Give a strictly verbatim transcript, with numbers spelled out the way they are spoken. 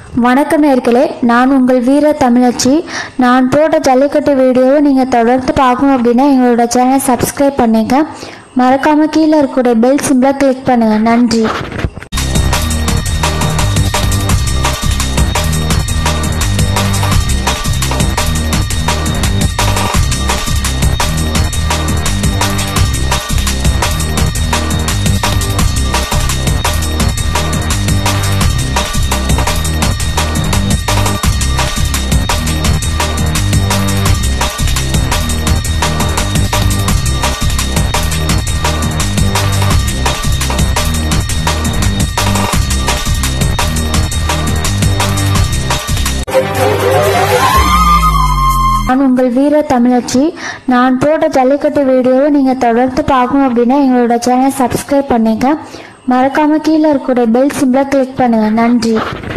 வணக்கம் நேயர்களே, நான் உங்கள் வீர தமிழச்சி. நான் போட்ட ஜல்லிக்கட்டு வீடியோவை நீங்கள் தொடர்ந்து பார்க்கணும் அப்படின்னா எங்களோட சேனலை சப்ஸ்கிரைப் பண்ணுங்க. மறக்காமல் கீழே இருக்கக்கூடிய பெல் சிம்பிளை கிளிக் பண்ணுங்கள். நன்றி. நான் உங்கள் வீர தமிழச்சி. நான் போட்ட ஜல்லிக்கட்டு வீடியோவை நீங்கள் தொடர்ந்து பார்க்கணும் அப்படின்னா எங்களோட சேனலை சப்ஸ்கிரைப் பண்ணுங்க. மறக்காமல் கீழே இருக்கக்கூடிய பெல் சிம்பிளை கிளிக் பண்ணுங்கள். நன்றி.